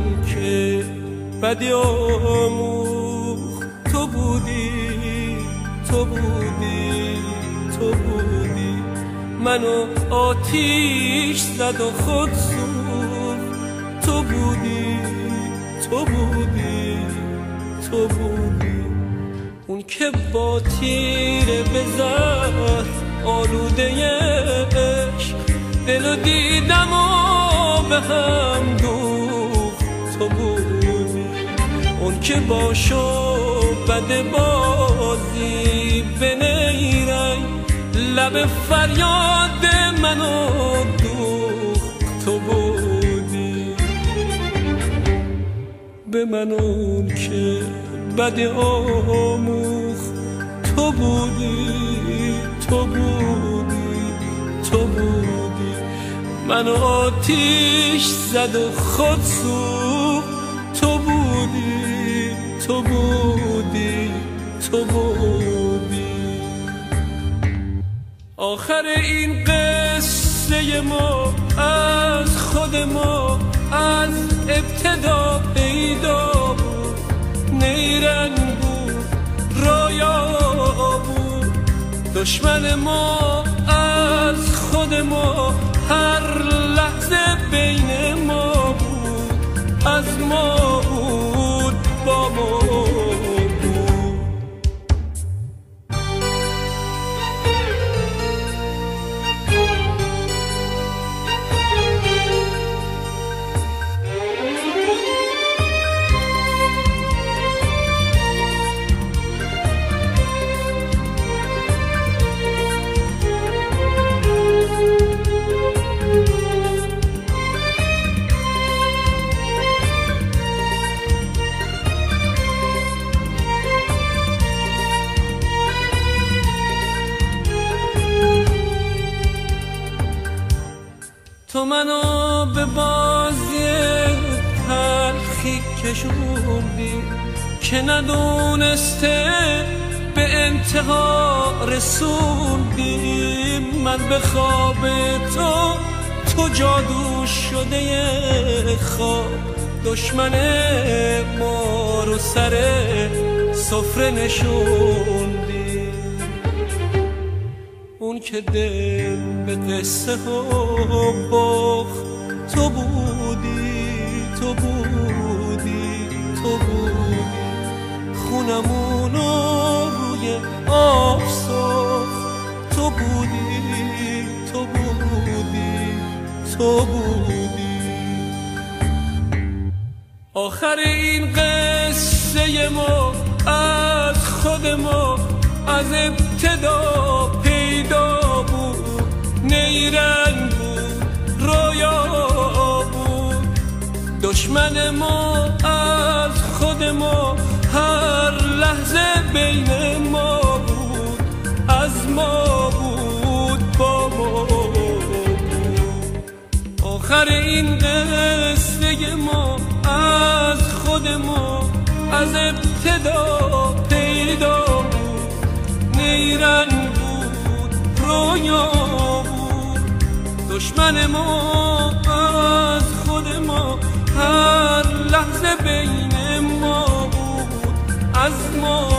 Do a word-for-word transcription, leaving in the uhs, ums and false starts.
که بدی آموخت تو بودی، تو بودی، تو بودی. منو آتیش زد و خود سوخت تو بودی، تو بودی، تو بودی. اون که با تیره به زهر آلوده عشق دلو دیدم و به هم دوخت تو بودی. اون که با شعبده بازی به نیرنگ لب فریاد منو دوخت تو بودی. به من اون که بد آموخت تو بودی، تو بودی، تو بودی. من آتیش زد و خود سوخت تو بودی، تو بودی، تو بودی. آخر این قصه ما از خود ما از ابتدا پیدا بود. نیرنگ بود، رویا بود. دشمن ما از خود ما هر لحظه بین ما بود. از ما بود، با ما بود. تو منو به بازی تلخی کشوندی که ندونسته به انتها رسوندی. من به خواب تو تو جادو شده خواب. دشمن ما رو سر سفره نشوندی. اون که دل به قصه ها باخت تو بودی، تو بودی، تو بودی. خونمونو روی آب ساخت تو بودی، تو بودی، تو بودی. آخر این قصه ما از خود ما از ابتدا پیدا بود. نیرنگ بود، رویا بود. دشمن ما از خود ما هر لحظه بین ما بود. از ما بود، با ما بود. آخر این قصه ما از خود ما از ابتدا پیدا بود. نیرنگ بود، رویا بود. دشمن ما از خود ما هر لحظه بین ما بود. از ما